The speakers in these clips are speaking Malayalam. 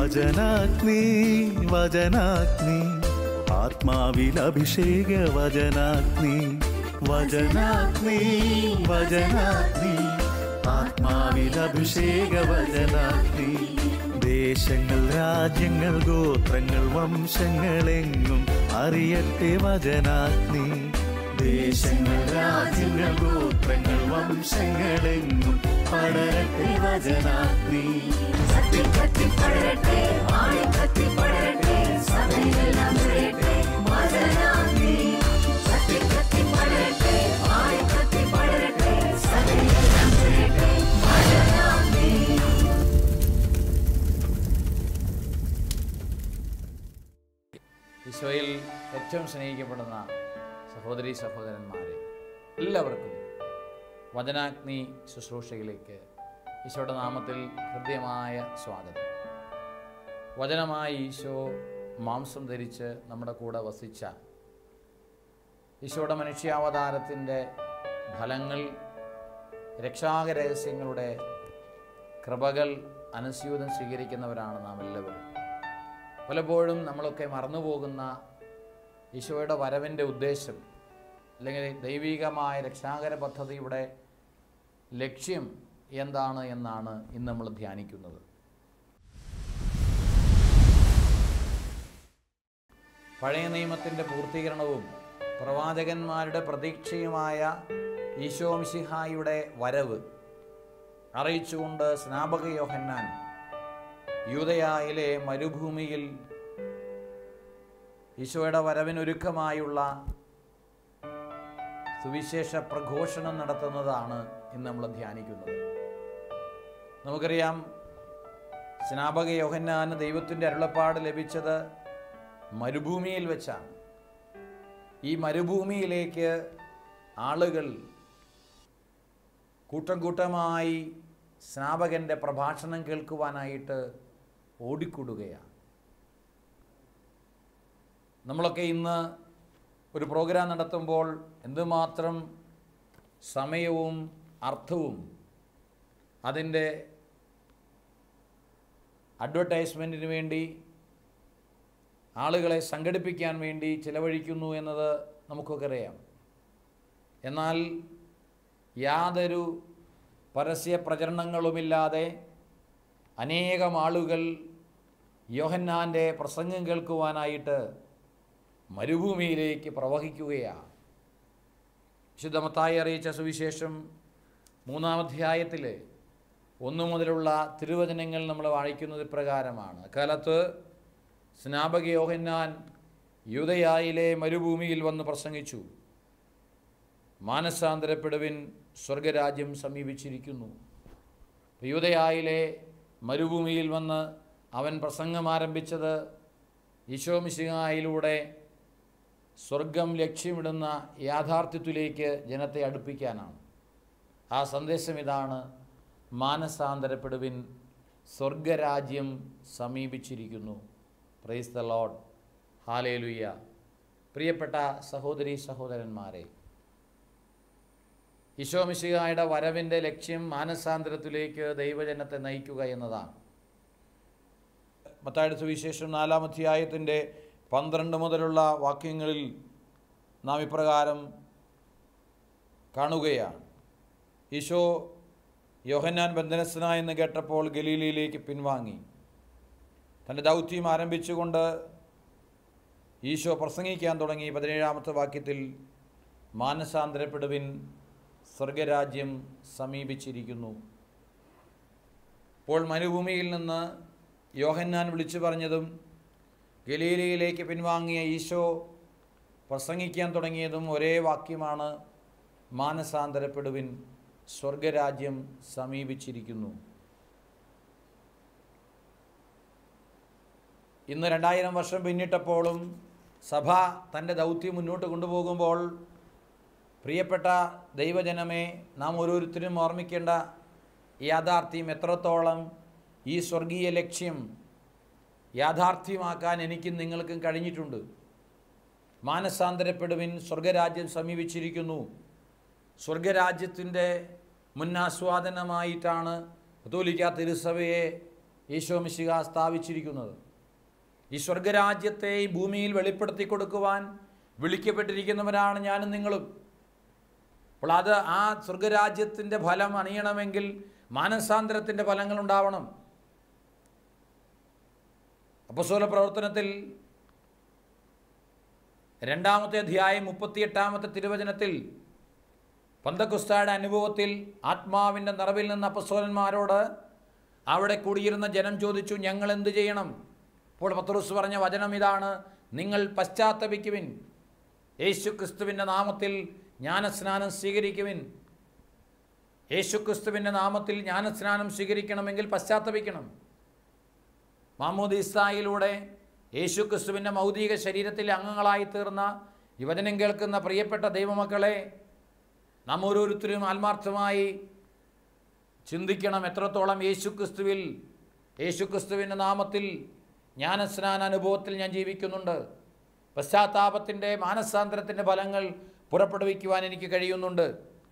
വചനാഗ്നി വചനാഗ്നി ആത്മാവിൽ അഭിഷേക വചനാഗ്നി വചനാഗ്നി വചനാഗ്നി ആത്മാവിൽ അഭിഷേക വചനാഗ്നി ദേശങ്ങൾ രാജ്യങ്ങൾ ഗോത്രങ്ങൾ വംശങ്ങളെങ്ങും അറിയട്ടെ വചനാഗ്നി ദേശങ്ങൾ രാജ്യങ്ങൾ ഗോത്രങ്ങൾ വംശങ്ങളെങ്ങും പടരട്ടെ വചനാഗ്നി ഈശോയിൽ ഏറ്റവും സ്നേഹിക്കപ്പെടുന്ന സഹോദരീ സഹോദരന്മാരെ, എല്ലാവർക്കും വചനാഗ്നി ശുശ്രൂഷയിലേക്ക് ഈശോയുടെ നാമത്തിൽ ഹൃദ്യമായ സ്വാഗതം. വചനമായ ഈശോ മാംസം ധരിച്ച് നമ്മുടെ കൂടെ വസിച്ച ഈശോയുടെ മനുഷ്യാവതാരത്തിൻ്റെ ഫലങ്ങൾ, രക്ഷാകരഹസ്യങ്ങളുടെ കൃപകൾ അനുസ്യൂതം സ്വീകരിക്കുന്നവരാണ് നാം എല്ലാവരും. പലപ്പോഴും നമ്മളൊക്കെ മറന്നുപോകുന്ന ഈശോയുടെ വരവിൻ്റെ ഉദ്ദേശം അല്ലെങ്കിൽ ദൈവികമായ രക്ഷാകര പദ്ധതിയുടെ ലക്ഷ്യം എന്താണ് എന്നാണ് ഇന്ന് നമ്മൾ ധ്യാനിക്കുന്നത്. പഴയ നിയമത്തിൻ്റെ പൂർത്തീകരണവും പ്രവാചകന്മാരുടെ പ്രതീക്ഷയുമായ ഈശോ മിശിഹായുടെ വരവ് അറിയിച്ചുകൊണ്ട് സ്നാപക യോഹന്നാൻ യൂദയായിലെ മരുഭൂമിയിൽ ഈശോയുടെ വരവിനൊരുക്കമായുള്ള സുവിശേഷ പ്രഘോഷണം നടത്തുന്നതാണ് ഇന്ന് നമ്മൾ ധ്യാനിക്കുന്നത്. നമുക്കറിയാം, സ്നാപക യോഹന്നാന് ദൈവത്തിൻ്റെ അരുളപ്പാട് ലഭിച്ചത് മരുഭൂമിയിൽ വെച്ചാണ്. ഈ മരുഭൂമിയിലേക്ക് ആളുകൾ കൂട്ടം കൂട്ടമായി സ്നാപകൻ്റെ പ്രഭാഷണം കേൾക്കുവാനായിട്ട് ഓടിക്കൂടുകയാണ്. നമ്മളൊക്കെ ഇന്ന് ഒരു പ്രോഗ്രാം നടത്തുമ്പോൾ എന്തുമാത്രം സമയവും അർത്ഥവും അതിൻ്റെ അഡ്വർടൈസ്മെൻറ്റിന് വേണ്ടി ആളുകളെ സംഘടിപ്പിക്കാൻ വേണ്ടി ചിലവഴിക്കുന്നു എന്നത് നമുക്കൊക്കെ അറിയാം. എന്നാൽ യാതൊരു പരസ്യ പ്രചരണങ്ങളുമില്ലാതെ അനേകം ആളുകൾ യോഹന്നാൻ്റെ പ്രസംഗം കേൾക്കുവാനായിട്ട് മരുഭൂമിയിലേക്ക് പ്രവഹിക്കുകയാണ്. വിശുദ്ധ മത്തായി അറിയിച്ച സുവിശേഷം 3-ാം അധ്യായത്തിൽ 1 മുതലുള്ള തിരുവചനങ്ങൾ നമ്മൾ വായിക്കുന്നത് ഇപ്രകാരമാണ്. അക്കാലത്ത് സ്നാപക യോഹന്നാൻ യൂദയായിലെ മരുഭൂമിയിൽ വന്ന് പ്രസംഗിച്ചു, മാനസാന്തരപ്പെടുവിൻ, സ്വർഗരാജ്യം സമീപിച്ചിരിക്കുന്നു. യൂദയായിലെ മരുഭൂമിയിൽ വന്ന് അവൻ പ്രസംഗം ആരംഭിച്ചത് ഈശോ മിശിഹായിലൂടെ സ്വർഗം ലക്ഷ്യമിടുന്ന യാഥാർത്ഥ്യത്തിലേക്ക് ജനത്തെ അടുപ്പിക്കാനാണ്. ആ സന്ദേശം ഇതാണ്: മാനസാന്തരപ്പെടുവിൻ, സ്വർഗരാജ്യം സമീപിച്ചിരിക്കുന്നു. Praise the Lord, hallelujah. പ്രിയപ്പെട്ട സഹോദരീ സഹോദരന്മാരെ, ഈശോ മിശിഹായുടെ വരവിൻ്റെ ലക്ഷ്യം മാനസാന്തരത്തിലേക്ക് ദൈവജനത്തെ നയിക്കുക എന്നതാണ്. മത്തായിയുടെ സുവിശേഷം 4-ാം അധ്യായത്തിൻ്റെ 12 മുതലുള്ള വാക്യങ്ങളിൽ നാം ഇപ്രകാരം കാണുകയാണ്. ഈശോ യോഹന്നാൻ ബന്ധനസ്ഥനായെന്ന് കേട്ടപ്പോൾ ഗലീലയിലേക്ക് പിൻവാങ്ങി. തൻ്റെ ദൗത്യം ആരംഭിച്ചുകൊണ്ട് ഈശോ പ്രസംഗിക്കാൻ തുടങ്ങി. 17-ാമത്തെ വാക്യത്തിൽ, മാനസാന്തരപ്പെടുവിൻ, സ്വർഗരാജ്യം സമീപിച്ചിരിക്കുന്നു. അപ്പോൾ മരുഭൂമിയിൽ നിന്ന് യോഹന്നാൻ വിളിച്ചു പറഞ്ഞതും ഗലീലയിലേക്ക് പിൻവാങ്ങിയ ഈശോ പ്രസംഗിക്കാൻ തുടങ്ങിയതും ഒരേ വാക്യമാണ്: മാനസാന്തരപ്പെടുവിൻ, സ്വർഗരാജ്യം സമീപിച്ചിരിക്കുന്നു. ഇന്ന് 2000 വർഷം പിന്നിട്ടപ്പോഴും സഭ തൻ്റെ ദൗത്യം മുന്നോട്ട് കൊണ്ടുപോകുമ്പോൾ, പ്രിയപ്പെട്ട ദൈവജനമേ, നാം ഓരോരുത്തരും ഓർമ്മിക്കേണ്ട യാഥാർത്ഥ്യം എത്രത്തോളം ഈ സ്വർഗീയ ലക്ഷ്യം യാഥാർത്ഥ്യമാക്കാൻ എനിക്കും നിങ്ങൾക്കും കഴിഞ്ഞിട്ടുണ്ട്. മാനസാന്തരപ്പെടുവിൻ, സ്വർഗരാജ്യം സമീപിച്ചിരിക്കുന്നു. സ്വർഗരാജ്യത്തിൻ്റെ മുന്നാസ്വാദനമായിട്ടാണ് കത്തോലിക്ക തിരുസഭയെ ഈശോ മിശിഹ സ്ഥാപിച്ചിരിക്കുന്നത്. ഈ സ്വർഗരാജ്യത്തെ ഈ ഭൂമിയിൽ വെളിപ്പെടുത്തി കൊടുക്കുവാൻ വിളിക്കപ്പെട്ടിരിക്കുന്നവരാണ് ഞാനും നിങ്ങളും. അപ്പോൾ അത് ആ സ്വർഗരാജ്യത്തിൻ്റെ ഫലം അണിയണമെങ്കിൽ മാനസാന്തരത്തിൻ്റെ ഫലങ്ങൾ ഉണ്ടാവണം. അപ്പോസ്തല പ്രവർത്തനത്തിൽ 2-ാമത്തെ അധ്യായം 38-ാമത്തെ തിരുവചനത്തിൽ പന്തക്കുസ്തായുടെ അനുഭവത്തിൽ ആത്മാവിൻ്റെ നിറവിൽ നിന്ന് അപ്പോസ്തലന്മാരോട് അവിടെ കൂടിയിരുന്ന ജനം ചോദിച്ചു, ഞങ്ങൾ എന്ത് ചെയ്യണം? അപ്പോൾ പത്രോസ് പറഞ്ഞ വചനം ഇതാണ്: നിങ്ങൾ പശ്ചാത്തപിക്കുവിൻ, യേശുക്രിസ്തുവിൻ്റെ നാമത്തിൽ ജ്ഞാനസ്നാനം സ്വീകരിക്കുവിൻ. യേശുക്രിസ്തുവിൻ്റെ നാമത്തിൽ ജ്ഞാനസ്നാനം സ്വീകരിക്കണമെങ്കിൽ പശ്ചാത്തപിക്കണം. മാമോദീസായിലൂടെ യേശുക്രിസ്തുവിൻ്റെ ഭൗതിക ശരീരത്തിലെ അംഗങ്ങളായി തീർന്ന ഈ വചനം കേൾക്കുന്ന പ്രിയപ്പെട്ട ദൈവമക്കളെ, നാം ഓരോരുത്തരും ആത്മാർത്ഥമായി ചിന്തിക്കണം, എത്രത്തോളം യേശുക്രിസ്തുവിൻ്റെ നാമത്തിൽ ജ്ഞാനസ്നാന അനുഭവത്തിൽ ഞാൻ ജീവിക്കുന്നുണ്ട്. പശ്ചാത്താപത്തിൻ്റെ മാനസാന്തരത്തിൻ്റെ ഫലങ്ങൾ പുറപ്പെടുവിക്കുവാൻ എനിക്ക് കഴിയുന്നുണ്ട്.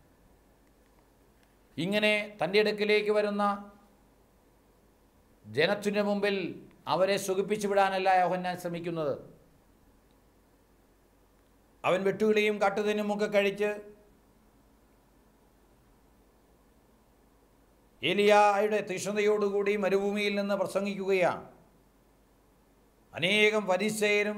ഇങ്ങനെ തൻ്റെ അടുക്കിലേക്ക് വരുന്ന ജനത്തിൻ്റെ മുമ്പിൽ അവരെ സുഖിപ്പിച്ചു വിടാനല്ല യോഹന്നാൻ ശ്രമിക്കുന്നത്. അവൻ വെട്ടുകിളിയും കാട്ടുതേനുമൊക്കെ കഴിച്ച് ഏലിയായുടെ തീഷ്ണതയോടുകൂടി മരുഭൂമിയിൽ നിന്ന് പ്രസംഗിക്കുകയാണ്. അനേകം ഫരിസേയരും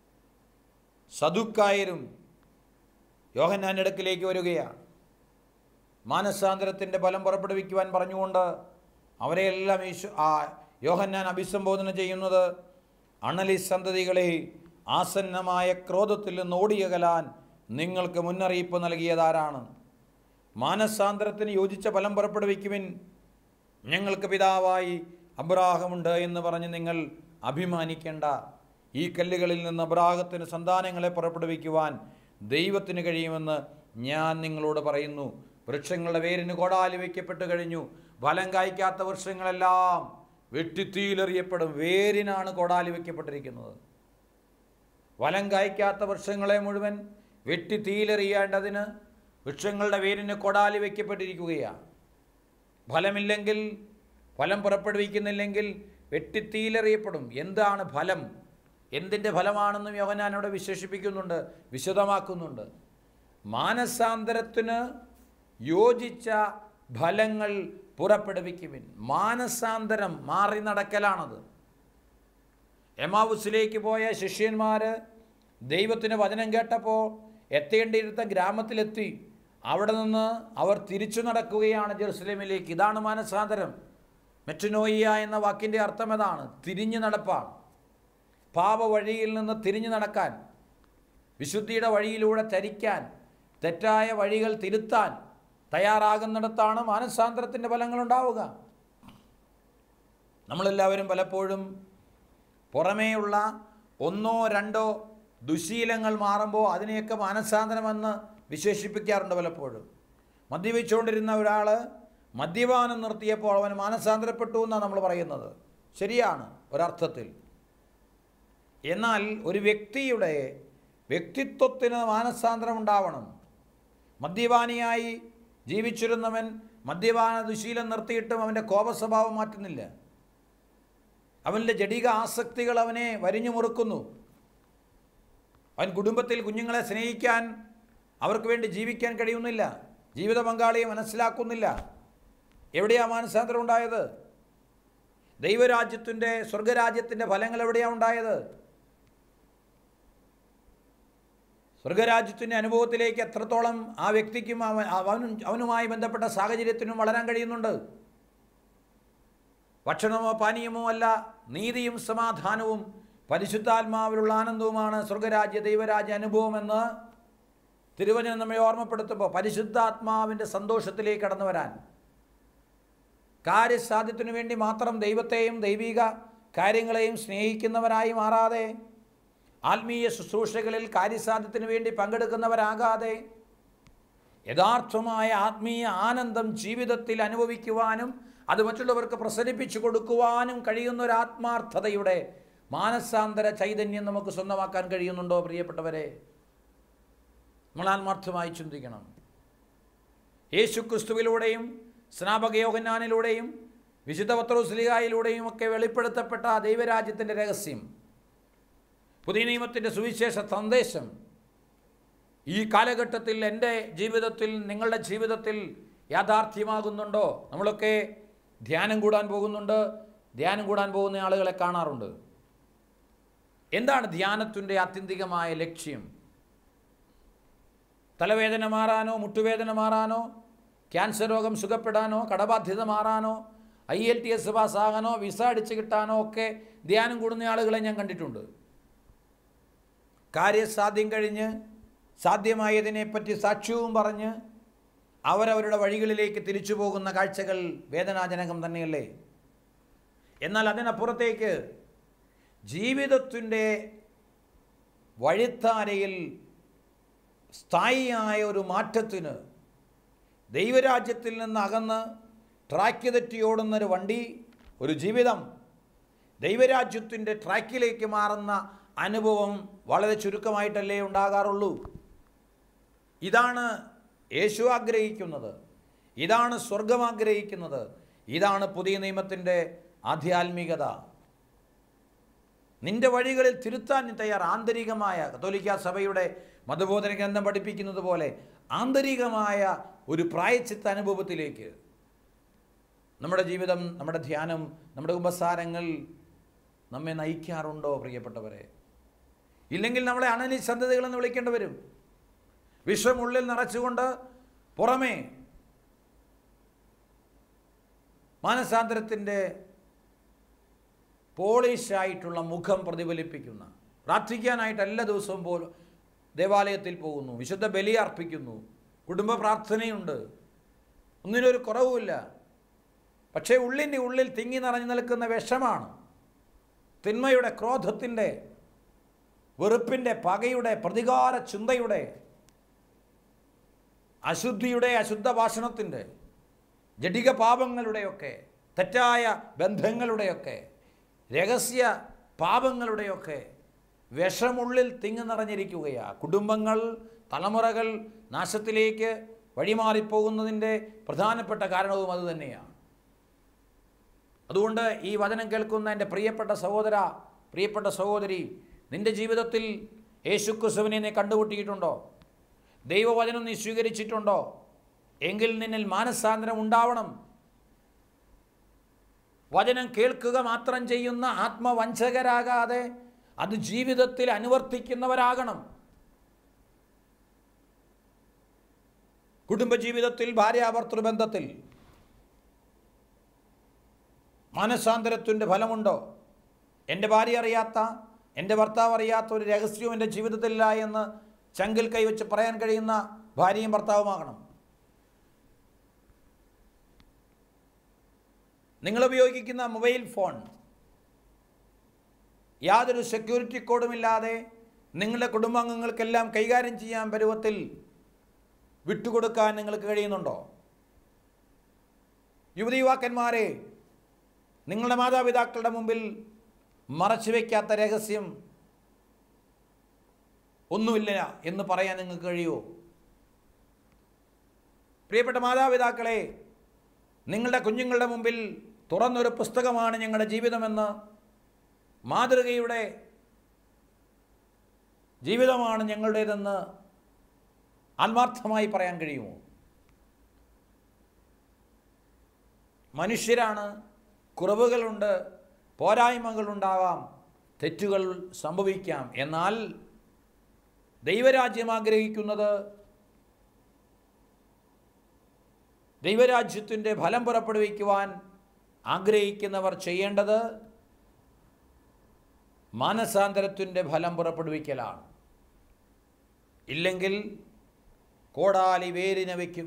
സദുക്കായരും യോഹന്നാൻ്റെ അടുക്കിലേക്ക് വരികയാണ്. മാനസാന്തരത്തിൻ്റെ ഫലം പുറപ്പെടുവിക്കുവാൻ പറഞ്ഞുകൊണ്ട് അവരെയെല്ലാം യോഹന്നാൻ അഭിസംബോധന ചെയ്യുന്നത്, അണലി സന്തതികളെ, ആസന്നമായ ക്രോധത്തിൽ നിന്ന് ഓടിയകലാൻ നിങ്ങൾക്ക് മുന്നറിയിപ്പ് നൽകിയതാരാണ്? മാനസാന്തരത്തിന് യോജിച്ച ഫലം പുറപ്പെടുവിക്കുവിൻ. ഞങ്ങൾക്ക് പിതാവായി അബ്രാഹമുണ്ട് എന്ന് പറഞ്ഞ് നിങ്ങൾ അഭിമാനിക്കേണ്ട. ഈ കല്ലുകളിൽ നിന്ന് അബ്രാഹത്തിന് സന്താനങ്ങളെ പുറപ്പെടുവിക്കുവാൻ ദൈവത്തിന് കഴിയുമെന്ന് ഞാൻ നിങ്ങളോട് പറയുന്നു. വൃക്ഷങ്ങളുടെ വേരിന് കോടാലി വയ്ക്കപ്പെട്ട് കഴിഞ്ഞു. ഫലം കായ്ക്കാത്ത വൃക്ഷങ്ങളെല്ലാം വെട്ടിത്തീയിലെറിയപ്പെടും. വേരിനാണ് കോടാലി വയ്ക്കപ്പെട്ടിരിക്കുന്നത്. ഫലം കായ്ക്കാത്ത വൃക്ഷങ്ങളെ മുഴുവൻ വെട്ടിത്തീയിലെറിയേണ്ടതിന് വൃക്ഷങ്ങളുടെ വേരിന് കോടാലി വയ്ക്കപ്പെട്ടിരിക്കുകയാണ്. ഫലമില്ലെങ്കിൽ, ഫലം പുറപ്പെടുവിക്കുന്നില്ലെങ്കിൽ വെട്ടിത്തീയിലെറിയപ്പെടും. എന്താണ് ഫലം? എന്തിൻ്റെ ഫലമാണെന്നും യോഹന്നാൻ അവിടെ വിശേഷിപ്പിക്കുന്നുണ്ട്, വിശദമാക്കുന്നുണ്ട്. മാനസാന്തരത്തിന് യോജിച്ച ഫലങ്ങൾ പുറപ്പെടുവിക്കുവിൻ. മാനസാന്തരം മാറി നടക്കലാണത്. എമാവുസിലേക്ക് പോയ ശിഷ്യന്മാർ ദൈവത്തിന് വചനം കേട്ടപ്പോൾ എത്തേണ്ടിയിരുന്ന ഗ്രാമത്തിലെത്തി. അവിടെ നിന്ന് അവർ തിരിച്ചു നടക്കുകയാണ് ജെറുസലേമിലേക്ക്. ഇതാണ് മാനസാന്തരം. മെറ്റനോയിയ എന്ന വാക്കിൻ്റെ അർത്ഥം അതാണ്, തിരിഞ്ഞു നടപ്പാണ്. പാപ വഴിയിൽ നിന്ന് തിരിഞ്ഞു നടക്കാൻ, വിശുദ്ധിയുടെ വഴിയിലൂടെ ചരിക്കാൻ, തെറ്റായ വഴികൾ തിരുത്താൻ തയ്യാറാകുന്നിടത്താണ് മാനസാന്തരത്തിൻ്റെ ഫലങ്ങളുണ്ടാവുക. നമ്മളെല്ലാവരും പലപ്പോഴും പുറമേയുള്ള 1-2 ദുശീലങ്ങൾ മാറുമ്പോൾ അതിനെയൊക്കെ മാനസാന്തരമെന്ന് വിശേഷിപ്പിക്കാറുണ്ട്. പലപ്പോഴും മദ്യപിച്ചുകൊണ്ടിരുന്ന ഒരാൾ മദ്യപാനം നിർത്തിയപ്പോൾ അവൻ മാനസാന്തരപ്പെട്ടു എന്നാണ് നമ്മൾ പറയുന്നത്. ശരിയാണ് ഒരർത്ഥത്തിൽ. എന്നാൽ ഒരു വ്യക്തിയുടെ വ്യക്തിത്വത്തിന് മാനസാന്തരം ഉണ്ടാവണം. മദ്യപാനിയായി ജീവിച്ചിരുന്നവൻ മദ്യപാന ദുശീലം നിർത്തിയിട്ടും അവൻ്റെ കോപസ്വഭാവം മാറ്റുന്നില്ല. അവൻ്റെ ജഡിക ആസക്തികൾ അവനെ വരിഞ്ഞു മുറുക്കുന്നു. അവൻ കുടുംബത്തിൽ കുഞ്ഞുങ്ങളെ സ്നേഹിക്കാൻ, അവർക്ക് വേണ്ടി ജീവിക്കാൻ കഴിയുന്നില്ല. ജീവിത പങ്കാളിയെ മനസ്സിലാക്കുന്നില്ല. എവിടെയാണ് മാനസാന്തരം ഉണ്ടായത്? ദൈവരാജ്യത്തിൻ്റെ, സ്വർഗരാജ്യത്തിൻ്റെ ഫലങ്ങൾ എവിടെയാണ് ഉണ്ടായത്? സ്വർഗരാജ്യത്തിൻ്റെ അനുഭവത്തിലേക്ക് എത്രത്തോളം ആ വ്യക്തിക്കും അവനുമായി ബന്ധപ്പെട്ട സാഹചര്യത്തിനും വളരാൻ കഴിയുന്നുണ്ട്? ഭക്ഷണമോ പാനീയമോ അല്ല, നീതിയും സമാധാനവും പരിശുദ്ധാത്മാവിലുള്ള ആനന്ദവുമാണ് സ്വർഗരാജ്യ ദൈവരാജ്യ അനുഭവമെന്ന് തിരുവചനം നമ്മെ ഓർമ്മപ്പെടുത്തുമ്പോൾ പരിശുദ്ധാത്മാവിൻ്റെ സന്തോഷത്തിലേക്ക് കടന്നു വരാൻ, കാര്യസാധ്യത്തിനു വേണ്ടി മാത്രം ദൈവത്തെയും ദൈവിക കാര്യങ്ങളെയും സ്നേഹിക്കുന്നവരായി മാറാതെ, ആത്മീയ ശുശ്രൂഷകളിൽ കാര്യസാധ്യത്തിനു വേണ്ടി പങ്കെടുക്കുന്നവരാകാതെ, യഥാർത്ഥമായ ആത്മീയ ആനന്ദം ജീവിതത്തിൽ അനുഭവിക്കുവാനും അത് മറ്റുള്ളവർക്ക് പ്രസരിപ്പിച്ചു കൊടുക്കുവാനും കഴിയുന്ന ഒരു ആത്മാർത്ഥതയുടെ മാനസാന്തര ചൈതന്യം നമുക്ക് സ്വന്തമാക്കാൻ കഴിയുന്നുണ്ടോ പ്രിയപ്പെട്ടവരെ? നമ്മൾ ആത്മാർത്ഥമായി ചിന്തിക്കണം. യേശുക്രിസ്തുവിലൂടെയും സ്നാപക യോഹന്നാനിലൂടെയും വിശുദ്ധ പത്രോസ്ലീഹായിലൂടെയും ഒക്കെ വെളിപ്പെടുത്തപ്പെട്ട ദൈവരാജ്യത്തിൻ്റെ രഹസ്യം, പുതിയ നിയമത്തിൻ്റെ സുവിശേഷ സന്ദേശം ഈ കാലഘട്ടത്തിൽ എൻ്റെ ജീവിതത്തിൽ, നിങ്ങളുടെ ജീവിതത്തിൽ യാഥാർത്ഥ്യമാകുന്നുണ്ടോ? നമ്മളൊക്കെ ധ്യാനം കൂടാൻ പോകുന്നുണ്ട്, ധ്യാനം കൂടാൻ പോകുന്ന ആളുകളെ കാണാറുണ്ട്. എന്താണ് ധ്യാനത്തിൻ്റെ ആത്യന്തികമായ ലക്ഷ്യം? തലവേദന മാറാനോ, മുട്ടുവേദന മാറാനോ, ക്യാൻസർ രോഗം സുഖപ്പെടാനോ, കടബാധ്യത മാറാനോ, IELTS പാസ്സാകാനോ, വിസ അടിച്ച് കിട്ടാനോ ഒക്കെ ധ്യാനം കൂടുന്ന ആളുകളെ ഞാൻ കണ്ടിട്ടുണ്ട്. കാര്യസാധ്യം കഴിഞ്ഞ് സാധ്യമായതിനെപ്പറ്റി സാക്ഷ്യവും പറഞ്ഞ് അവരവരുടെ വഴികളിലേക്ക് തിരിച്ചു പോകുന്ന കാഴ്ചകൾ വേദനാജനകം തന്നെയല്ലേ? എന്നാൽ അതിനപ്പുറത്തേക്ക് ജീവിതത്തിൻ്റെ വഴിത്താരയിൽ സ്ഥായിയായ ഒരു മാറ്റത്തിന്, ദൈവരാജ്യത്തിൽ നിന്ന് അകന്ന് ട്രാക്ക് തെറ്റി ഓടുന്നൊരു വണ്ടി, ഒരു ജീവിതം ദൈവരാജ്യത്തിൻ്റെ ട്രാക്കിലേക്ക് മാറുന്ന അനുഭവം വളരെ ചുരുക്കമായിട്ടല്ലേ ഉണ്ടാകാറുള്ളൂ. ഇതാണ് യേശു ആഗ്രഹിക്കുന്നത്, ഇതാണ് സ്വർഗം ആഗ്രഹിക്കുന്നത്, ഇതാണ് പുതിയ നിയമത്തിൻ്റെ ആധ്യാത്മികത. നിന്റെ വഴികളിൽ തിരുത്താൻ നീ തയ്യാർ. ആന്തരികമായ, കത്തോലിക്ക സഭയുടെ മതബോധന ഗ്രന്ഥം പഠിപ്പിക്കുന്നത് പോലെ ആന്തരികമായ ഒരു പ്രായശ്ചിത്ത അനുഭവത്തിലേക്ക് നമ്മുടെ ജീവിതം, നമ്മുടെ ധ്യാനം, നമ്മുടെ ഉപസാരങ്ങൾ നമ്മെ നയിക്കാറുണ്ടോ പ്രിയപ്പെട്ടവരെ? ഇല്ലെങ്കിൽ നമ്മളെ അനനിസന്ധതകളെന്ന് വിളിക്കേണ്ടി വരും. വിശ്വമുള്ളിൽ നിറച്ചുകൊണ്ട് പുറമേ മാനസാന്തരത്തിൻ്റെ പോളിഷായിട്ടുള്ള മുഖം പ്രതിഫലിപ്പിക്കുന്ന, പ്രാർത്ഥിക്കാനായിട്ട് എല്ലാ ദിവസവും പോലും ദേവാലയത്തിൽ പോകുന്നു, വിശുദ്ധ ബലി അർപ്പിക്കുന്നു, കുടുംബ പ്രാർത്ഥനയുണ്ട്, ഒന്നിനൊരു കുറവുമില്ല. പക്ഷേ ഉള്ളിൻ്റെ ഉള്ളിൽ തിങ്ങി നിറഞ്ഞു നിൽക്കുന്ന വിഷമാണ്. തിന്മയുടെ, ക്രോധത്തിൻ്റെ, വെറുപ്പിൻ്റെ, പകയുടെ, പ്രതികാര ചിന്തയുടെ, അശുദ്ധിയുടെ, അശുദ്ധ ഭാഷണത്തിൻ്റെ, ജഡിക പാപങ്ങളുടെയൊക്കെ, തെറ്റായ ബന്ധങ്ങളുടെയൊക്കെ, രഹസ്യ പാപങ്ങളുടെയൊക്കെ വിഷമുള്ളിൽ തിങ്ങി നിറഞ്ഞിരിക്കുകയാണ്. കുടുംബങ്ങൾ, തലമുറകൾ നാശത്തിലേക്ക് വഴിമാറിപ്പോകുന്നതിൻ്റെ പ്രധാനപ്പെട്ട കാരണവും അതുതന്നെയാണ്. അതുകൊണ്ട് ഈ വചനം കേൾക്കുന്ന എൻ്റെ പ്രിയപ്പെട്ട സഹോദര, പ്രിയപ്പെട്ട സഹോദരി, നിൻ്റെ ജീവിതത്തിൽ യേശുക്രിസ്തുവിനെ നീ കണ്ടുമുട്ടിയിട്ടുണ്ടോ? ദൈവവചനം നീ സ്വീകരിച്ചിട്ടുണ്ടോ? എങ്കിൽ നിന്നിൽ മാനസാന്തരം ഉണ്ടാവണം. വചനം കേൾക്കുക മാത്രം ചെയ്യുന്ന ആത്മവഞ്ചകരാകാതെ അത് ജീവിതത്തിൽ അനുവർത്തിക്കുന്നവരാകണം. കുടുംബജീവിതത്തിൽ, ഭാര്യാഭർത്തൃബന്ധത്തിൽ മാനസാന്തരത്തിൻ്റെ ഫലമുണ്ടോ? എൻ്റെ ഭാര്യ അറിയാത്ത, എൻ്റെ ഭർത്താവ് അറിയാത്ത ഒരു രഹസ്യവും എൻ്റെ ജീവിതത്തിലില്ല എന്ന് ചങ്കിൽ കൈവച്ച് പറയാൻ കഴിയുന്ന ഭാര്യയും ഭർത്താവുമാകണം. നിങ്ങൾ ഉപയോഗിക്കുന്ന മൊബൈൽ ഫോൺ യാതൊരു സെക്യൂരിറ്റി കോഡുമില്ലാതെ നിങ്ങളുടെ കുടുംബാംഗങ്ങൾക്കെല്ലാം കൈകാര്യം ചെയ്യാൻ പരുവത്തിൽ വിട്ടുകൊടുക്കാൻ നിങ്ങൾക്ക് കഴിയുന്നുണ്ടോ? യുവതി യുവാക്കന്മാരെ, നിങ്ങളുടെ മാതാപിതാക്കളുടെ മുമ്പിൽ മറച്ചു വയ്ക്കാത്ത രഹസ്യം ഒന്നുമില്ല എന്ന് പറയാൻ നിങ്ങൾക്ക് കഴിയുമോ? പ്രിയപ്പെട്ട മാതാപിതാക്കളെ, നിങ്ങളുടെ കുഞ്ഞുങ്ങളുടെ മുമ്പിൽ തുറന്നൊരു പുസ്തകമാണ് ഞങ്ങളുടെ ജീവിതമെന്ന്, മാതൃകയുടെ ജീവിതമാണ് ഞങ്ങളുടേതെന്ന് ആത്മാർത്ഥമായി പറയാൻ കഴിയുമോ? മനുഷ്യരാണ്, കുറവുകളുണ്ട്, പോരായ്മകളുണ്ടാവാം, തെറ്റുകൾ സംഭവിക്കാം. എന്നാൽ ദൈവരാജ്യം ആഗ്രഹിക്കുന്നത്, ദൈവരാജ്യത്തിൻ്റെ ഫലം പുറപ്പെടുവിക്കുവാൻ ആഗ്രഹിക്കുന്നവർ ചെയ്യേണ്ടത് മാനസാന്തരത്തിൻ്റെ ഫലം പുറപ്പെടുവിക്കലാണ്. ഇല്ലെങ്കിൽ കോടാലി വേരിനെ വയ്ക്കും.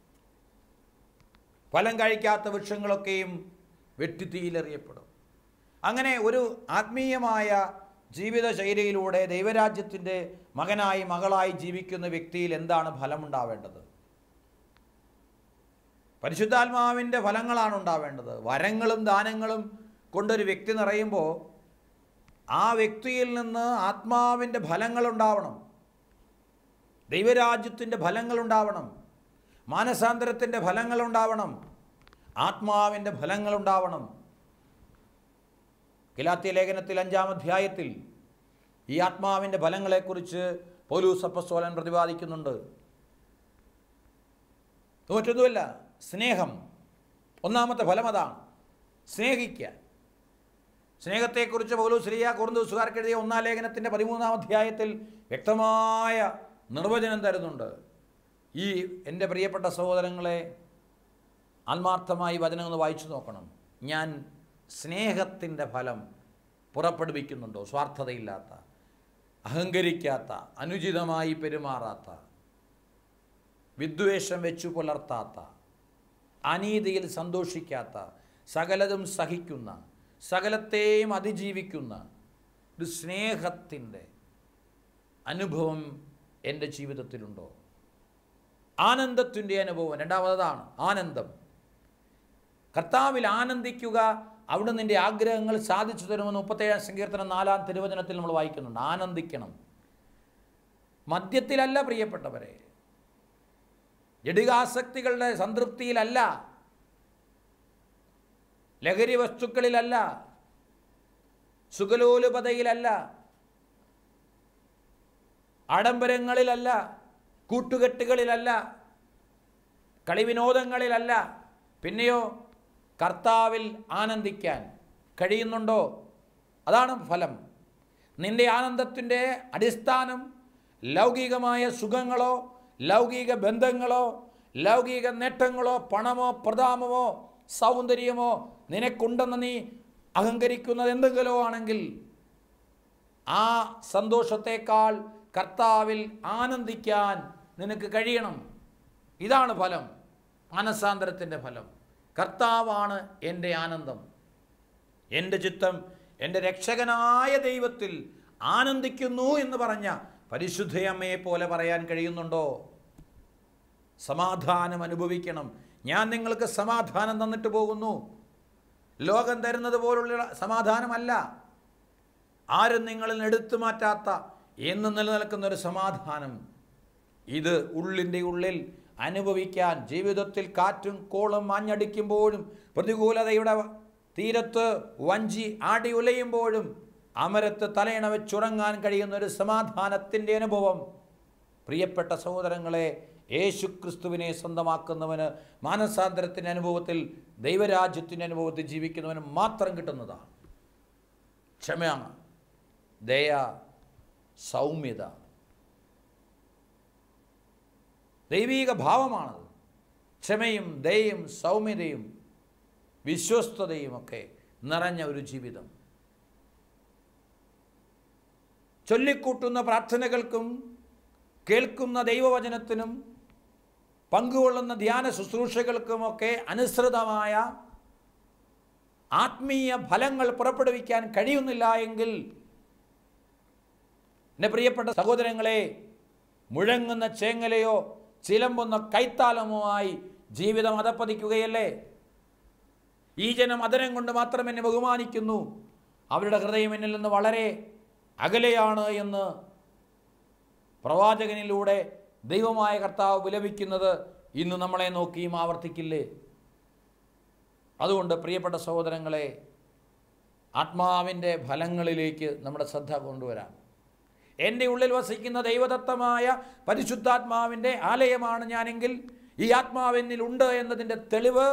ഫലം കഴിക്കാത്ത വൃക്ഷങ്ങളൊക്കെയും വെട്ടിത്തീയിലെറിയപ്പെടും. അങ്ങനെ ഒരു ആത്മീയമായ ജീവിതശൈലിയിലൂടെ ദൈവരാജ്യത്തിൻ്റെ മകനായി, മകളായി ജീവിക്കുന്ന വ്യക്തിയിൽ എന്താണ് ഫലമുണ്ടാവേണ്ടത്? പരിശുദ്ധാത്മാവിൻ്റെ ഫലങ്ങളാണ് ഉണ്ടാവേണ്ടത്. വരങ്ങളും ദാനങ്ങളും കൊണ്ടൊരു വ്യക്തി നിറയുമ്പോൾ ആ വ്യക്തിയിൽ നിന്ന് ആത്മാവിൻ്റെ ഫലങ്ങളുണ്ടാവണം, ദൈവരാജ്യത്തിൻ്റെ ഫലങ്ങളുണ്ടാവണം, മാനസാന്തരത്തിൻ്റെ ഫലങ്ങളുണ്ടാവണം, ആത്മാവിൻ്റെ ഫലങ്ങളുണ്ടാവണം. ഗലാത്യ ലേഖനത്തിൽ 5-ാം അധ്യായത്തിൽ ഈ ആത്മാവിൻ്റെ ഫലങ്ങളെക്കുറിച്ച് പൗലോസ് അപ്പോസ്തലൻ പ്രതിപാദിക്കുന്നുണ്ട്. മറ്റൊന്നുമല്ല, സ്നേഹം. ഒന്നാമത്തെ ഫലം അതാണ്, സ്നേഹിക്കാൻ. സ്നേഹത്തെക്കുറിച്ച് പൗലോസ് ശ്ലീഹ കൊരിന്ത്യക്കാർക്ക് എഴുതിയ 1-ാം ലേഖനത്തിൻ്റെ 13-ാം അധ്യായത്തിൽ വ്യക്തമായ നിർവചനം തരുന്നുണ്ട്. ഈ എൻ്റെ പ്രിയപ്പെട്ട സഹോദരങ്ങളെ, ആത്മാർത്ഥമായി വചനം ഒന്ന് വായിച്ചു നോക്കണം. ഞാൻ സ്നേഹത്തിൻ്റെ ഫലം പുറപ്പെടുവിക്കുന്നുണ്ടോ? സ്വാർത്ഥതയില്ലാത്ത, അഹങ്കരിക്കാത്ത, അനുചിതമായി പെരുമാറാത്ത, വിദ്വേഷം വെച്ചു പുലർത്താത്ത, അനീതിയിൽ സന്തോഷിക്കാത്ത, സകലതും സഹിക്കുന്ന, സകലത്തെയും അതിജീവിക്കുന്ന ഒരു സ്നേഹത്തിൻ്റെ അനുഭവം എൻ്റെ ജീവിതത്തിലുണ്ടോ? ആനന്ദത്തിൻ്റെ അനുഭവം രണ്ടാമതാണ് ആനന്ദം. കർത്താവിൽ ആനന്ദിക്കുക, അവിടെ നിൻ്റെ ആഗ്രഹങ്ങൾ സാധിച്ചു തരുമെന്ന് 37-ാം സങ്കീർത്തനം 4-ാം തിരുവചനത്തിൽ നമ്മൾ വായിക്കുന്നുണ്ട്. ആനന്ദിക്കണം. മദ്യത്തിലല്ല പ്രിയപ്പെട്ടവരെ, ജഡികാസക്തികളുടെ സംതൃപ്തിയിലല്ല, ലഹരി വസ്തുക്കളിലല്ല, സുഖലോലുപതയിലല്ല, ആഡംബരങ്ങളിലല്ല, കൂട്ടുകെട്ടുകളിലല്ല, കളിവിനോദങ്ങളിലല്ല. പിന്നെയോ കർത്താവിൽ ആനന്ദിക്കാൻ കഴിയുന്നുണ്ടോ? അതാണ് ഫലം. നിന്റെ ആനന്ദത്തിൻ്റെ അടിസ്ഥാനം ലൗകികമായ സുഖങ്ങളോ, ലൗകിക ബന്ധങ്ങളോ, ലൗകിക നേട്ടങ്ങളോ, പണമോ, പ്രതാപമോ, സൗന്ദര്യമോ നിനക്കുണ്ടെന്ന് നീ അഹങ്കരിക്കുന്നത് എന്തെങ്കിലോ ആണെങ്കിൽ ആ സന്തോഷത്തേക്കാൾ കർത്താവിൽ ആനന്ദിക്കാൻ നിനക്ക് കഴിയണം. ഇതാണ് ഫലം, മാനസാന്തരത്തിൻ്റെ ഫലം. കർത്താവാണ് എൻ്റെ ആനന്ദം. എൻ്റെ ചിത്തം എൻ്റെ രക്ഷകനായ ദൈവത്തിൽ ആനന്ദിക്കുന്നു എന്ന് പറഞ്ഞ പരിശുദ്ധയമ്മയെ പോലെ പറയാൻ കഴിയുന്നുണ്ടോ? സമാധാനം അനുഭവിക്കണം. ഞാൻ നിങ്ങൾക്ക് സമാധാനം തന്നിട്ട് പോകുന്നു. ലോകം തരുന്നത് പോലുള്ള സമാധാനമല്ല, ആരും നിങ്ങളിൽ എടുത്തു മാറ്റാത്ത എന്നും നിലനിൽക്കുന്ന ഒരു സമാധാനം. ഇത് ഉള്ളിൻ്റെ ഉള്ളിൽ അനുഭവിക്കാൻ, ജീവിതത്തിൽ കാറ്റും കോളും മാഞ്ഞടിക്കുമ്പോഴും, പ്രതികൂലതയുടെ തീരത്ത് വഞ്ചി ആടി ഉലയുമ്പോഴും അമരത്ത് തലയിണ വെച്ചുറങ്ങാൻ കഴിയുന്ന ഒരു സമാധാനത്തിൻ്റെ അനുഭവം പ്രിയപ്പെട്ട സഹോദരങ്ങളെ, യേശു ക്രിസ്തുവിനെ സ്വന്തമാക്കുന്നവന്, മാനസാന്തരത്തിൻ്റെ അനുഭവത്തിൽ, ദൈവരാജ്യത്തിൻ്റെ അനുഭവത്തിൽ ജീവിക്കുന്നവന് മാത്രം കിട്ടുന്നതാണ്. ക്ഷമ, ദയ, സൗമ്യത, ദൈവീക ഭാവമാണത്. ക്ഷമയും ദയയും സൗമ്യതയും വിശ്വസ്തതയും ഒക്കെ നിറഞ്ഞ ഒരു ജീവിതം. ചൊല്ലിക്കൂട്ടുന്ന പ്രാർത്ഥനകൾക്കും കേൾക്കുന്ന ദൈവവചനത്തിനും പങ്കുകൊള്ളുന്ന ധ്യാന ശുശ്രൂഷകൾക്കുമൊക്കെ അനുസൃതമായ ആത്മീയ ഫലങ്ങൾ പുറപ്പെടുവിക്കാൻ കഴിയുന്നില്ല എങ്കിൽ, എൻ്റെ പ്രിയപ്പെട്ട സഹോദരങ്ങളെ, മുഴങ്ങുന്ന ചേങ്ങലയോ ചിലമ്പുന്ന കൈത്താളമോ ആയി ജീവിതം അധപ്പതിക്കുകയല്ലേ? ഈ ജനം അതരം കൊണ്ട് മാത്രം എന്നെ ബഹുമാനിക്കുന്നു, അവരുടെ ഹൃദയം എന്നിൽ നിന്ന് വളരെ അകലെയാണ് എന്ന് പ്രവാചകനിലൂടെ ദൈവമായ കർത്താവ് വിലപിക്കുന്നത് ഇന്ന് നമ്മളെ നോക്കിയും ആവർത്തിക്കില്ലേ? അതുകൊണ്ട് പ്രിയപ്പെട്ട സഹോദരങ്ങളെ, ആത്മാവിൻ്റെ ഫലങ്ങളിലേക്ക് നമ്മുടെ ശ്രദ്ധ കൊണ്ടുവരാം. എൻ്റെ ഉള്ളിൽ വസിക്കുന്ന ദൈവദത്തമായ പരിശുദ്ധാത്മാവിൻ്റെ ആലയമാണ് ഞാനെങ്കിൽ, ഈ ആത്മാവെന്നിൽ ഉണ്ട് എന്നതിൻ്റെ തെളിവ്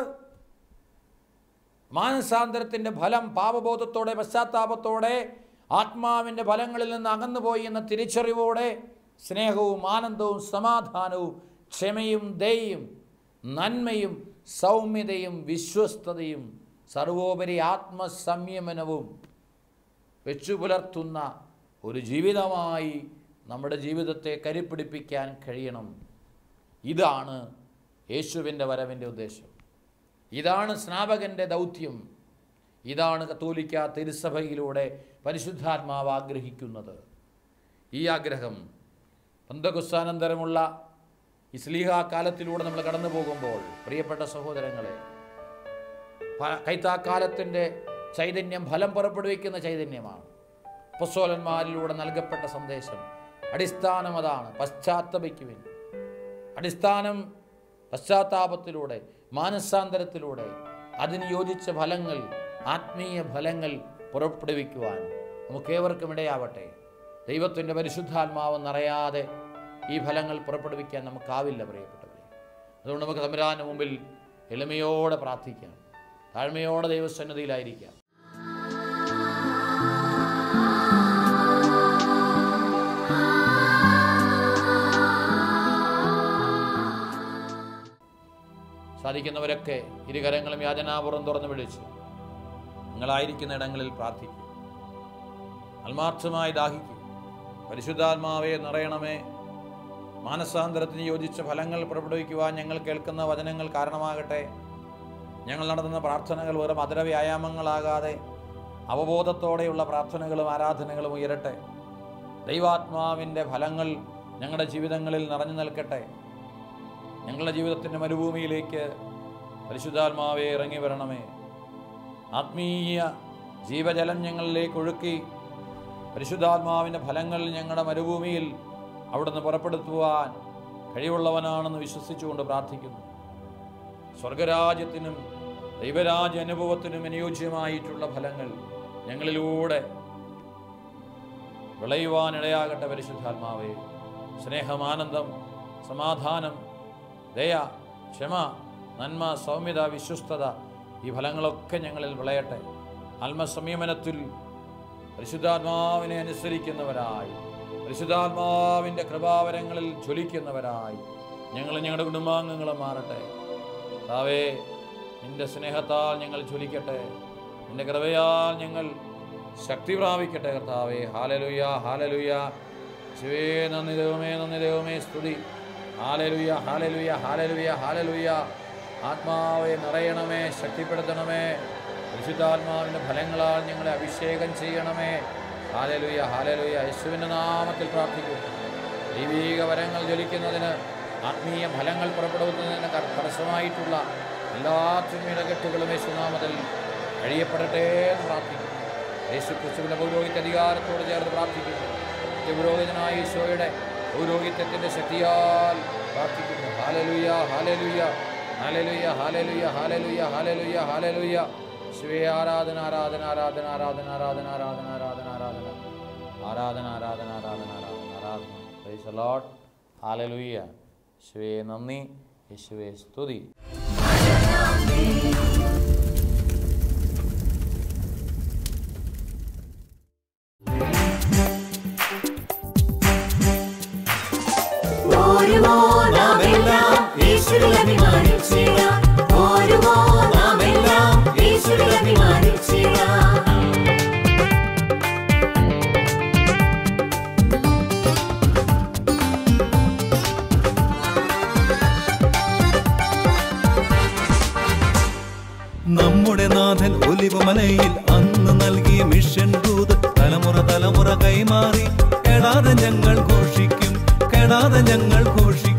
മാനസാന്തരത്തിൻ്റെ ഫലം, പാപബോധത്തോടെ, പശ്ചാത്താപത്തോടെ, ആത്മാവിൻ്റെ ഫലങ്ങളിൽ നിന്ന് അകന്നുപോയി എന്ന തിരിച്ചറിവോടെ സ്നേഹവും ആനന്ദവും സമാധാനവും ക്ഷമയും ദയയും നന്മയും സൗമ്യതയും വിശ്വസ്തതയും സർവോപരി ആത്മസംയമനവും വെച്ചു പുലർത്തുന്ന ഒരു ജീവിതമായി നമ്മുടെ ജീവിതത്തെ കരുപ്പിടിപ്പിക്കാൻ കഴിയണം. ഇതാണ് യേശുവിൻ്റെ വരവിൻ്റെ ഉദ്ദേശം. ഇതാണ് സ്നാപകൻ്റെ ദൗത്യം. ഇതാണ് കത്തോലിക്ക തിരുസഭയിലൂടെ പരിശുദ്ധാത്മാവ് ആഗ്രഹിക്കുന്നത്. ഈ ആഗ്രഹം പെന്തക്കോസ്താനന്തരമുള്ള ഈ ശ്ലീഹാ കാലത്തിലൂടെ നമ്മൾ കടന്നു പോകുമ്പോൾ പ്രിയപ്പെട്ട സഹോദരങ്ങളെ, കൈത്താക്കാലത്തിൻ്റെ ചൈതന്യം ഫലം പുറപ്പെടുവിക്കുന്ന ചൈതന്യമാണ്. അപ്പോസ്തലന്മാരിലൂടെ നൽകപ്പെട്ട സന്ദേശം, അടിസ്ഥാനം അതാണ്. അടിസ്ഥാനം പശ്ചാത്താപത്തിലൂടെ, മാനസാന്തരത്തിലൂടെ അതിന് യോജിച്ച ഫലങ്ങൾ, ആത്മീയ ഫലങ്ങൾ പുറപ്പെടുവിക്കുവാൻ നമുക്കേവർക്കും ഇടയാവട്ടെ. ദൈവത്തിൻ്റെ പരിശുദ്ധാത്മാവ് നിറയാതെ ഈ ഫലങ്ങൾ പുറപ്പെടുവിക്കാൻ നമുക്കാവില്ല പ്രിയപ്പെട്ടവരെ. അതുകൊണ്ട് നമുക്ക് തമ്പുരാന്റെ മുമ്പിൽ എളിമയോടെ പ്രാർത്ഥിക്കാം, താഴ്മയോടെ ദൈവസന്നിധിയിലായിരിക്കാം. സാധിക്കുന്നവരൊക്കെ ഇരുകരങ്ങളും യാചനാപൂർവ്വം തുറന്നു വിളിച്ച് നിങ്ങളായിരിക്കുന്ന ഇടങ്ങളിൽ പ്രാർത്ഥിക്കും. ആത്മാർത്ഥമായി ദാഹിക്കും. പരിശുദ്ധാത്മാവേ നിറയണമേ. മാനസാന്തരത്തിന് യോജിച്ച ഫലങ്ങൾ പുറപ്പെടുവിക്കുവാൻ ഞങ്ങൾ കേൾക്കുന്ന വചനങ്ങൾ കാരണമാകട്ടെ. ഞങ്ങൾ നടത്തുന്ന പ്രാർത്ഥനകൾ വെറും അധര വ്യായാമങ്ങളാകാതെ അവബോധത്തോടെയുള്ള പ്രാർത്ഥനകളും ആരാധനകളും ഉയരട്ടെ. ദൈവാത്മാവിൻ്റെ ഫലങ്ങൾ ഞങ്ങളുടെ ജീവിതങ്ങളിൽ നിറഞ്ഞു നിൽക്കട്ടെ. ഞങ്ങളുടെ ജീവിതത്തിൻ്റെ മരുഭൂമിയിലേക്ക് പരിശുദ്ധാത്മാവേ ഇറങ്ങി വരണമേ. ആത്മീയ ജീവജലം ഞങ്ങളിലേക്ക് ഒഴുക്കി പരിശുദ്ധാത്മാവിൻ്റെ ഫലങ്ങൾ ഞങ്ങളുടെ മരുഭൂമിയിൽ അവിടുന്ന് പുറപ്പെടുത്തുവാൻ കഴിവുള്ളവനാണെന്ന് വിശ്വസിച്ചുകൊണ്ട് പ്രാർത്ഥിക്കുന്നു. സ്വർഗരാജ്യത്തിനും ദൈവരാജ്യ അനുഭവത്തിനും അനുയോജ്യമായിട്ടുള്ള ഫലങ്ങൾ ഞങ്ങളിലൂടെ വിളയുവാനിടയാകട്ടെ. പരിശുദ്ധാത്മാവേ, സ്നേഹം, ആനന്ദം, സമാധാനം, ദയ, ക്ഷമ, നന്മ, സൗമ്യത, വിശ്വസ്തത, ഈ ഫലങ്ങളൊക്കെ ഞങ്ങളിൽ വിളയട്ടെ. ആത്മസംയമനത്തിൽ പരിശുദ്ധാത്മാവിനെ അനുസരിക്കുന്നവരായി, പരിശുദ്ധാത്മാവിൻ്റെ കൃപാവരങ്ങളിൽ ജ്വലിക്കുന്നവരായി ഞങ്ങളും ഞങ്ങളുടെ കുടുംബാംഗങ്ങളും മാറട്ടെ. കർത്താവേ, നിന്റെ സ്നേഹത്താൽ ഞങ്ങൾ ജ്വലിക്കട്ടെ. നിന്റെ കൃപയാൽ ഞങ്ങൾ ശക്തി പ്രാപിക്കട്ടെ. കർത്താവേ, ഹല്ലേലൂയ, ഹല്ലേലൂയ. യേശുവേ, നന്ദി ദൈവമേ, നന്ദി ദൈവമേ, സ്തുതി. Hallelujah, hallelujah, hallelujah, hallelujah. ആത്മാവെ നിറയണമേ, ശക്തിപ്പെടുത്തണമേ. പരിശുദ്ധാത്മാവിൻ്റെ ഫലങ്ങളാൽ ഞങ്ങളെ അഭിഷേകം ചെയ്യണമേ. Hallelujah, hallelujah. യേശുവിൻ്റെ നാമത്തിൽ പ്രാർത്ഥിക്കുന്നു. ദൈവീക വരങ്ങൾ ജ്വലിക്കുന്നതിന്, ആത്മീയ ഫലങ്ങൾ പുറപ്പെടുവിക്കുന്നതിന് തടസ്സമായിട്ടുള്ള എല്ലാ ചുമതലകെട്ടുകളും യേശുനാമത്തിൽ കഴിയപ്പെടട്ടെ എന്ന് പ്രാർത്ഥിക്കുന്നു. യേശു ക്രിസ്തുവിൻ്റെ പൗരോഹിത്യ അധികാരത്തോട് ചേർന്ന് പ്രാർത്ഥിക്കുന്നു. പുരോഹിതനായ ഈശോയുടെ പൗരോഹിത്യത്തിൻ്റെ ശക്തിയാൽ പ്രാർത്ഥിക്കുന്നു. Hallelujah, hallelujah, hallelujah, hallelujah, hallelujah, hallelujah, hallelujah. യേശുവേ, ആരാധന, ആരാധന, ആരാധന, ആരാധന, ആരാധന, ആരാധന, ആരാധന, ആരാധന, ആരാധന, ആരാധന, ആരാധന, ആരാധന, ആരാധന. Praise the Lord. ഹല്ലേലൂയ. യേശുവേ നന്ദി, യേശുവേ സ്തുതി. നമ്മുടെ നാഥൻ ഒലിവുമലയിൽ അന്ന് നൽകിയ മിഷൻ ദൂത് തലമുറ തലമുറ കൈമാറി കെടാതെ ഞങ്ങൾ ഘോഷിക്കും, കെടാതെ ഞങ്ങൾ ഘോഷിക്കും.